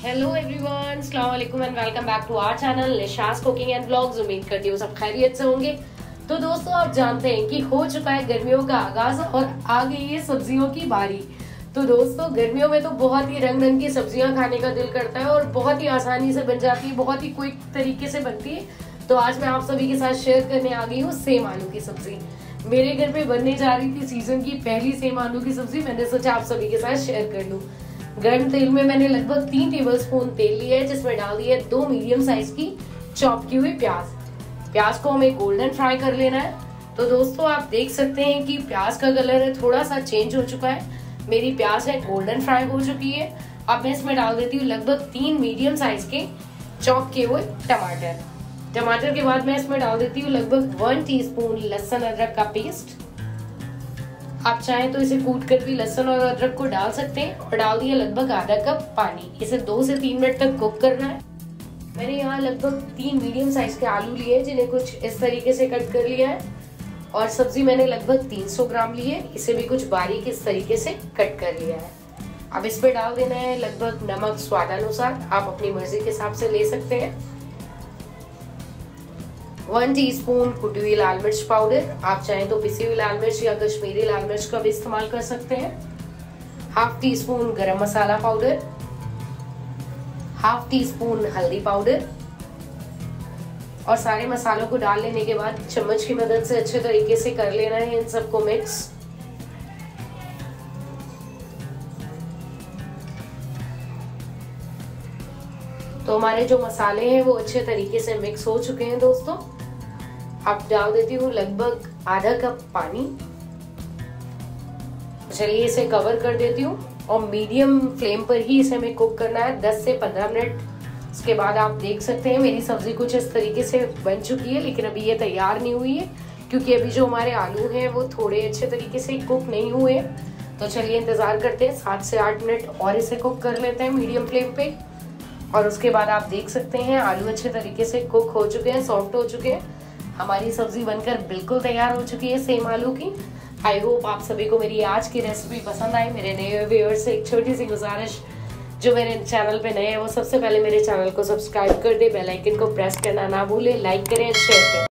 Hello everyone, अस्सलाम वालेकुम and welcome back to our channel Nisha's cooking and vlogs. उम्मीद करती हूँ सब खैरियत से होंगे। तो दोस्तों, आप जानते हैं कि हो चुका है गर्मियों का आगाज और आ गई है सब्जियों की बारी। तो दोस्तों, गर्मियों में तो बहुत ही रंग रंग की सब्जियां खाने का दिल करता है और बहुत ही आसानी से बन जाती है, बहुत ही क्विक तरीके से बनती है। तो आज मैं आप सभी के साथ शेयर करने आ गई हूँ सेम आलू की सब्जी। मेरे घर पे बनने जा रही थी सीजन की पहली सेम आलू की सब्जी। मैंने सोचा आप सभी के साथ शेयर कर लूं। गर्म तेल में मैंने लगभग 3 टेबलस्पून तेल लिया है, जिसमें डाल दिया है 2 मीडियम साइज की चॉप की हुई प्याज को हमें गोल्डन फ्राई कर लेना है। तो दोस्तों, आप देख सकते हैं कि प्याज का कलर है थोड़ा सा चेंज हो चुका है। मेरी प्याज है गोल्डन फ्राई हो चुकी है। अब मैं इसमें डाल देती हूँ लगभग 3 मीडियम साइज के चॉप किए हुए टमाटर के बाद मैं इसमें डाल देती हूँ लगभग 1 टीस्पून लहसुन अदरक का पेस्ट। आप चाहें तो इसे कूट कर भी लहसुन और अदरक को डाल सकते हैं। और डाल दिया लगभग आधा कप पानी। इसे 2 से 3 मिनट तक कुक करना है। मैंने यहाँ लगभग 3 मीडियम साइज के आलू लिए हैं, जिन्हें कुछ इस तरीके से कट कर लिया है। और सब्जी मैंने लगभग 300 ग्राम ली है, इसे भी कुछ बारीक इस तरीके से कट कर लिया है। अब इस पे डाल देना है लगभग नमक स्वादानुसार, आप अपनी मर्जी के हिसाब से ले सकते हैं। 1 टीस्पून कुटी हुई लाल मिर्च पाउडर, आप चाहें तो पिसी हुई लाल मिर्च या कश्मीरी लाल मिर्च का भी इस्तेमाल कर सकते हैं। 1/2 teaspoon garam masala powder, 1/2 teaspoon हल्दी पाउडर। और सारे मसालों को डाल लेने के बाद चम्मच की मदद से अच्छे तरीके से कर लेना है इन सबको मिक्स। तो हमारे जो मसाले हैं वो अच्छे तरीके से मिक्स हो चुके हैं दोस्तों। अब डाल देती हूँ लगभग आधा कप पानी। चलिए इसे कवर कर देती हूँ और मीडियम फ्लेम पर ही इसे हमें कुक करना है 10 से 15 मिनट। उसके बाद आप देख सकते हैं मेरी सब्जी कुछ इस तरीके से बन चुकी है, लेकिन अभी ये तैयार नहीं हुई है क्योंकि अभी जो हमारे आलू हैं वो थोड़े अच्छे तरीके से कुक नहीं हुए। तो चलिए इंतजार करते हैं, 7 से 8 मिनट और इसे कुक कर लेते हैं मीडियम फ्लेम पे। और उसके बाद आप देख सकते हैं आलू अच्छे तरीके से कुक हो चुके हैं, सॉफ्ट हो चुके हैं। हमारी सब्जी बनकर बिल्कुल तैयार हो चुकी है सेम आलू की। आई होप आप सभी को मेरी आज की रेसिपी पसंद आई। मेरे नए व्यूअर्स से एक छोटी सी गुजारिश, जो मेरे चैनल पे नए हैं वो सबसे पहले मेरे चैनल को सब्सक्राइब कर दे, बेल आइकन को प्रेस करना ना भूले, लाइक करें, शेयर करें।